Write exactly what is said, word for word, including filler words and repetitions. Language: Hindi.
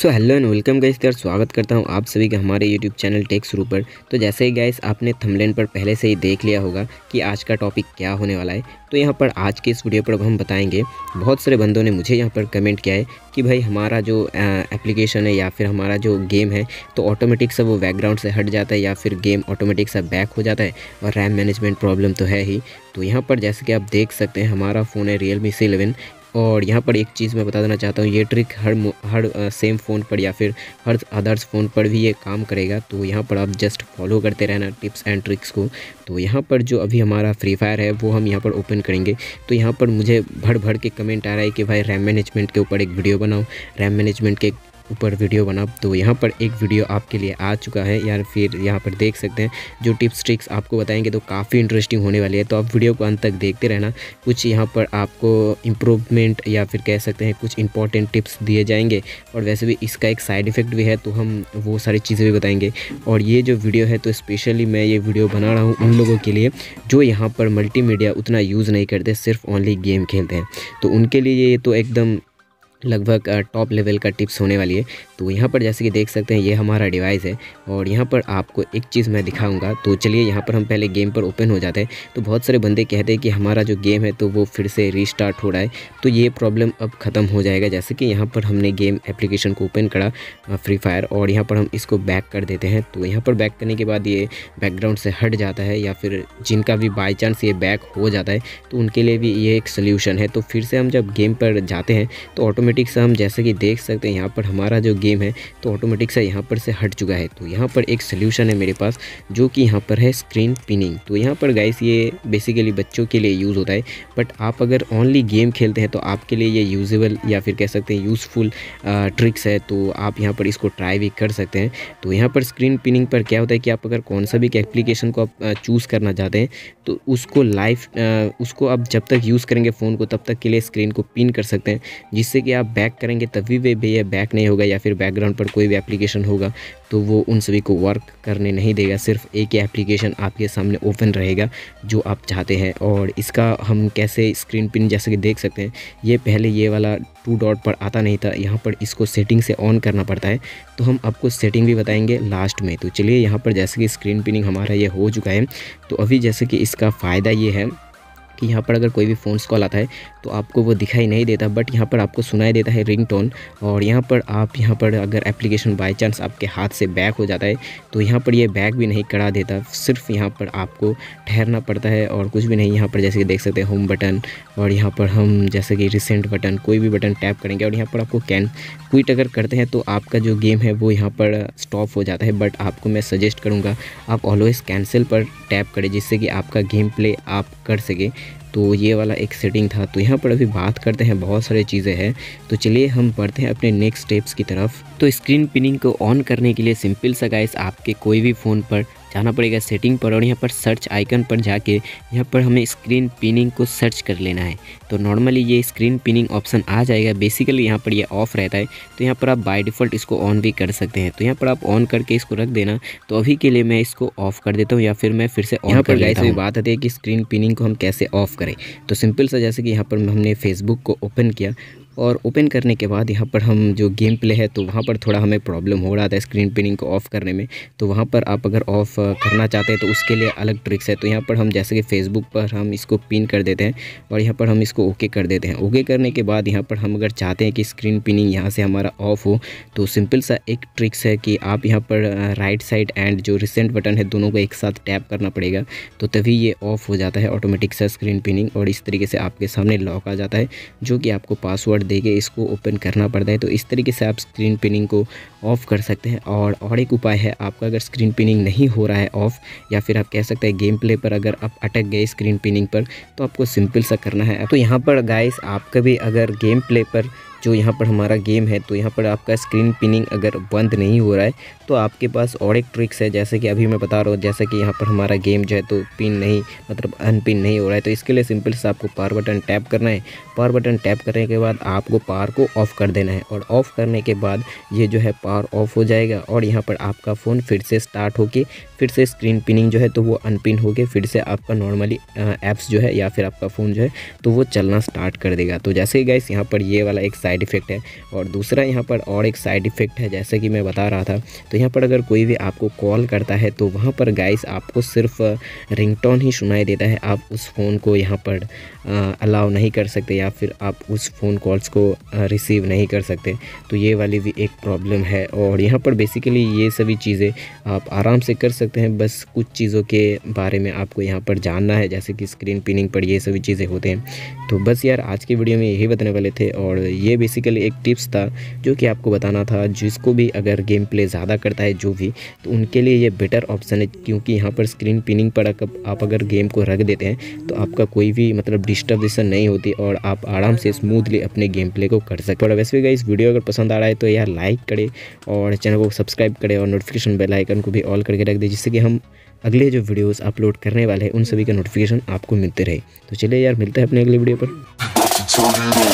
So hello and welcome guys यार, स्वागत करता हूं आप सभी का हमारे यूट्यूब चैनल टेक शुरू पर। तो जैसे ही गाइस आपने थंबनेल पर पहले से ही देख लिया होगा कि आज का टॉपिक क्या होने वाला है। तो यहां पर आज के इस वीडियो पर हम बताएंगे, बहुत सारे बंदों ने मुझे यहां पर कमेंट किया है कि भाई हमारा जो एप्लीकेशन है या फिर हमारा जो गेम है तो ऑटोमेटिक सा वो बैकग्राउंड से हट जाता है या फिर गेम ऑटोमेटिक सा बैक हो जाता है और रैम मैनेजमेंट प्रॉब्लम तो है ही। तो यहाँ पर जैसे कि आप देख सकते हैं हमारा फ़ोन है रियल मी सी इलेवन। और यहाँ पर एक चीज़ मैं बता देना चाहता हूँ, ये ट्रिक हर हर सेम फ़ोन पर या फिर हर अदर्स फ़ोन पर भी ये काम करेगा। तो यहाँ पर आप जस्ट फॉलो करते रहना टिप्स एंड ट्रिक्स को। तो यहाँ पर जो अभी हमारा फ्री फायर है वो हम यहाँ पर ओपन करेंगे। तो यहाँ पर मुझे भर भर के कमेंट आ रहा है कि भाई रैम मैनेजमेंट के ऊपर एक वीडियो बनाओ, रैम मैनेजमेंट के ऊपर वीडियो बना। तो यहाँ पर एक वीडियो आपके लिए आ चुका है यार, फिर यहाँ पर देख सकते हैं जो टिप्स ट्रिक्स आपको बताएंगे तो काफ़ी इंटरेस्टिंग होने वाली है। तो आप वीडियो को अंत तक देखते रहना। कुछ यहाँ पर आपको इम्प्रूवमेंट या फिर कह सकते हैं कुछ इंपॉर्टेंट टिप्स दिए जाएंगे और वैसे भी इसका एक साइड इफ़ेक्ट भी है, तो हम वो सारी चीज़ें भी बताएंगे। और ये जो वीडियो है तो स्पेशली मैं ये वीडियो बना रहा हूँ उन लोगों के लिए जो यहाँ पर मल्टीमीडिया उतना यूज़ नहीं करते, सिर्फ ओनली गेम खेलते हैं। तो उनके लिए ये तो एकदम लगभग टॉप लेवल का टिप्स होने वाली है। तो यहाँ पर जैसे कि देख सकते हैं ये हमारा डिवाइस है और यहाँ पर आपको एक चीज़ मैं दिखाऊंगा। तो चलिए यहाँ पर हम पहले गेम पर ओपन हो जाते हैं। तो बहुत सारे बंदे कहते हैं कि हमारा जो गेम है तो वो फिर से रीस्टार्ट हो रहा है, तो ये प्रॉब्लम अब ख़त्म हो जाएगा। जैसे कि यहाँ पर हमने गेम एप्लीकेशन को ओपन करा फ्री फायर और यहाँ पर हम इसको बैक कर देते हैं। तो यहाँ पर बैक करने के बाद ये बैकग्राउंड से हट जाता है या फिर जिनका भी बाई चांस ये बैक हो जाता है तो उनके लिए भी ये एक सोल्यूशन है। तो फिर से हम जब गेम पर जाते हैं तो ऑटोमेटिक से हम जैसे कि देख सकते हैं यहाँ पर हमारा जो गेम है तो ऑटोमेटिक से यहाँ पर से हट चुका है। तो यहाँ पर एक सोल्यूशन है मेरे पास जो कि यहाँ पर है स्क्रीन पिनिंग। तो यहाँ पर गाइस ये बेसिकली बच्चों के लिए यूज़ होता है, बट आप अगर ओनली गेम खेलते हैं तो आपके लिए ये यूजेबल या फिर कह सकते हैं यूज़फुल ट्रिक्स है। तो आप यहाँ पर इसको ट्राई भी कर सकते हैं। तो यहाँ पर स्क्रीन पिनिंग पर क्या होता है कि आप अगर कौन सा भी एप्लीकेशन को आप चूज़ करना चाहते हैं तो उसको लाइव उसको आप जब तक यूज़ करेंगे फ़ोन को तब तक के लिए स्क्रीन को पिन कर सकते हैं, जिससे कि आप बैक करेंगे तभी वे भी ये बैक नहीं होगा या फिर बैकग्राउंड पर कोई भी एप्लीकेशन होगा तो वो उन सभी को वर्क करने नहीं देगा। सिर्फ एक ही एप्लीकेशन आपके सामने ओपन रहेगा जो आप चाहते हैं। और इसका हम कैसे स्क्रीन पिन, जैसे कि देख सकते हैं ये पहले ये वाला टू डॉट पर आता नहीं था, यहाँ पर इसको सेटिंग से ऑन करना पड़ता है। तो हम आपको सेटिंग भी बताएंगे लास्ट में। तो चलिए यहाँ पर जैसे कि स्क्रीन पिनिंग हमारा ये हो चुका है। तो अभी जैसे कि इसका फ़ायदा ये है कि यहाँ पर अगर कोई भी फ़ोन्स कॉल आता है तो आपको वो दिखाई नहीं देता, बट यहाँ पर आपको सुनाई देता है रिंगटोन। और यहाँ पर आप यहाँ पर अगर एप्लीकेशन बाय चांस आपके हाथ से बैक हो जाता है तो यहाँ पर ये बैक भी नहीं करा देता, सिर्फ यहाँ पर आपको ठहरना पड़ता है और कुछ भी नहीं। यहाँ पर जैसे कि देख सकते हैं होम बटन और यहाँ पर हम जैसे कि रिसेंट बटन, कोई भी बटन टैप करेंगे और यहाँ पर आपको कैन क्विट अगर करते हैं तो आपका जो गेम है वो यहाँ पर स्टॉप हो जाता है। बट आपको मैं सजेस्ट करूँगा आप ऑलवेज़ कैंसिल पर टैप करें, जिससे कि आपका गेम प्ले आप कर सके। तो ये वाला एक सेटिंग था। तो यहाँ पर अभी बात करते हैं, बहुत सारी चीज़ें हैं। तो चलिए हम बढ़ते हैं अपने नेक्स्ट स्टेप्स की तरफ। तो स्क्रीन पिनिंग को ऑन करने के लिए सिंपल सा गाइस आपके कोई भी फ़ोन पर जाना पड़ेगा सेटिंग पर और यहाँ पर सर्च आइकन पर जाके यहाँ पर हमें स्क्रीन पिनिंग को सर्च कर लेना है। तो नॉर्मली ये स्क्रीन पिनिंग ऑप्शन आ जाएगा। बेसिकली यहाँ पर ये ऑफ़ रहता है, तो यहाँ पर आप बाय डिफ़ॉल्ट इसको ऑन भी कर सकते हैं। तो यहाँ पर आप ऑन करके इसको रख देना। तो अभी के लिए मैं इसको ऑफ़ कर देता हूँ या फिर मैं फिर से ऑन कर लेता हूँ। बात आती है कि स्क्रीन पिनिंग को हम कैसे ऑफ़ करें। तो सिंपल सा जैसे कि यहाँ पर हमने फेसबुक को ओपन किया और ओपन करने के बाद यहाँ पर हम जो गेम प्ले है तो वहाँ पर थोड़ा हमें प्रॉब्लम हो रहा था स्क्रीन पिनिंग को ऑफ़ करने में। तो वहाँ पर आप अगर ऑफ़ करना चाहते हैं तो उसके लिए अलग ट्रिक्स है। तो यहाँ पर हम जैसे कि फेसबुक पर हम इसको पिन कर देते हैं और यहाँ पर हम इसको ओके कर देते हैं। ओके करने के बाद यहाँ पर हम अगर चाहते हैं कि स्क्रीन पिनिंग यहाँ से हमारा ऑफ़ हो तो सिंपल सा एक ट्रिक्स है कि आप यहाँ पर राइट साइड एंड जो रिसेंट बटन है दोनों को एक साथ टैप करना पड़ेगा, तो तभी ये ऑफ़ हो जाता है ऑटोमेटिक सा स्क्रीन पिनिंग। और इस तरीके से आपके सामने लॉक आ जाता है जो कि आपको पासवर्ड देके इसको ओपन करना पड़ता है। तो इस तरीके से आप स्क्रीन पिनिंग को ऑफ़ कर सकते हैं। और और एक उपाय है, आपका अगर स्क्रीन पिनिंग नहीं हो रहा है ऑफ़ या फिर आप कह सकते हैं गेम प्ले पर अगर आप अटक गए स्क्रीन पिनिंग पर तो आपको सिंपल सा करना है। तो यहाँ पर गाइस आपका भी अगर गेम प्ले पर जो यहाँ पर हमारा गेम है तो यहाँ पर आपका स्क्रीन पिनिंग अगर बंद नहीं हो रहा है तो आपके पास और एक ट्रिक्स है, जैसे कि अभी मैं बता रहा हूँ। जैसे कि यहाँ पर हमारा गेम जो है तो पिन नहीं मतलब अनपिन नहीं हो रहा है, तो इसके लिए सिंपल से आपको पावर बटन टैप करना है। पावर बटन टैप करने के बाद आपको पावर को ऑफ़ कर देना है और ऑफ़ करने के बाद ये जो है पावर ऑफ़ हो जाएगा और यहाँ पर आपका फ़ोन फिर से स्टार्ट होके फिर से स्क्रीन पिनिंग जो है तो वो अनपिन हो के फिर से आपका नॉर्मली ऐप्स जो है या फिर आपका फ़ोन जो है तो वो चलना स्टार्ट कर देगा। तो जैसे ही गाइस यहाँ पर ये वाला एक साइड इफ़ेक्ट है। और दूसरा यहाँ पर और एक साइड इफ़ेक्ट है, जैसे कि मैं बता रहा था, तो यहाँ पर अगर कोई भी आपको कॉल करता है तो वहाँ पर गाइस आपको सिर्फ रिंगटोन ही सुनाई देता है। आप उस फ़ोन को यहाँ पर अलाउ नहीं कर सकते या फिर आप उस फ़ोन कॉल्स को रिसीव नहीं कर सकते। तो ये वाली भी एक प्रॉब्लम है। और यहाँ पर बेसिकली ये सभी चीज़ें आप आराम से कर सकते हैं, बस कुछ चीज़ों के बारे में आपको यहाँ पर जानना है, जैसे कि स्क्रीन पिनिंग पर ये सभी चीज़ें होते हैं। तो बस यार आज की वीडियो में यही बताने वाले थे और ये बेसिकली एक टिप्स था जो कि आपको बताना था। जिसको भी अगर गेम प्ले ज़्यादा करता है जो भी, तो उनके लिए ये बेटर ऑप्शन है, क्योंकि यहाँ पर स्क्रीन पिनिंग पर आप अगर गेम को रख देते हैं तो आपका कोई भी मतलब डिस्टर्बेशन नहीं होती और आप आराम से स्मूथली अपने गेम प्ले को कर सकते हैं। और वैसे भी गाइस वीडियो अगर पसंद आ रहा है तो यार लाइक करें और चैनल को सब्सक्राइब करें और नोटिफिकेशन बेल आइकन को भी ऑल करके रख दें, जिससे कि हम अगले जो वीडियोस अपलोड करने वाले हैं उन सभी का नोटिफिकेशन आपको मिलते रहे। तो चलिए यार मिलते हैं अपने अगले वीडियो पर।